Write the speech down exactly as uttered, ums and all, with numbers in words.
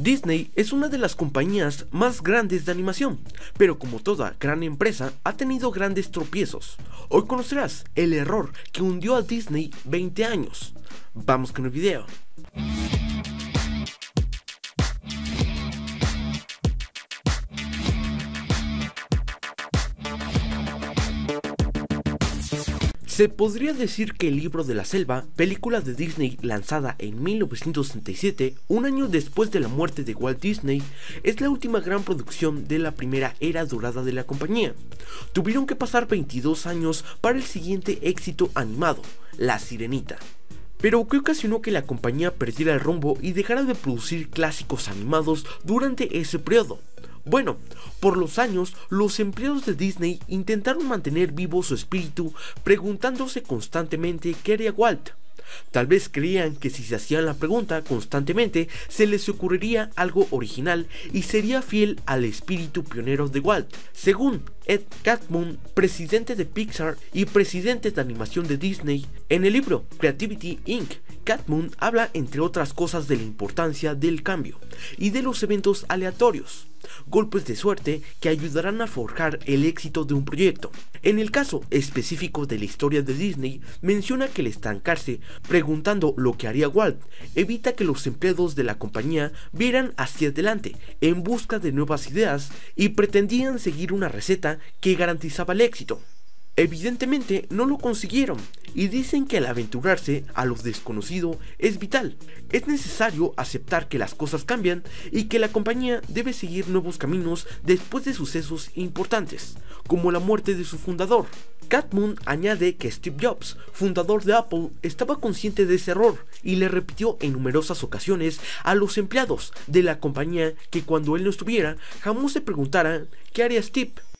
Disney es una de las compañías más grandes de animación, pero como toda gran empresa ha tenido grandes tropiezos. Hoy conocerás el error que hundió a Disney veinte años. Vamos con el video. Se podría decir que El Libro de la Selva, película de Disney lanzada en mil novecientos sesenta y siete, un año después de la muerte de Walt Disney, es la última gran producción de la primera era dorada de la compañía. Tuvieron que pasar veintidós años para el siguiente éxito animado, La Sirenita. Pero ¿qué ocasionó que la compañía perdiera el rumbo y dejara de producir clásicos animados durante ese periodo? Bueno, por los años, los empleados de Disney intentaron mantener vivo su espíritu, preguntándose constantemente qué haría Walt. Tal vez creían que si se hacían la pregunta constantemente, se les ocurriría algo original y sería fiel al espíritu pionero de Walt. Según Ed Catmull, presidente de Pixar y presidente de animación de Disney, en el libro Creativity incorporated, Catmull habla entre otras cosas de la importancia del cambio y de los eventos aleatorios, golpes de suerte que ayudarán a forjar el éxito de un proyecto. En el caso específico de la historia de Disney, menciona que el estancarse preguntando lo que haría Walt evita que los empleados de la compañía vieran hacia adelante en busca de nuevas ideas y pretendían seguir una receta que garantizaba el éxito. Evidentemente no lo consiguieron y dicen que al aventurarse a lo desconocido es vital. Es necesario aceptar que las cosas cambian y que la compañía debe seguir nuevos caminos después de sucesos importantes, como la muerte de su fundador. Catmull añade que Steve Jobs, fundador de Apple, estaba consciente de ese error y le repitió en numerosas ocasiones a los empleados de la compañía que cuando él no estuviera, jamás se preguntaran ¿qué haría Steve?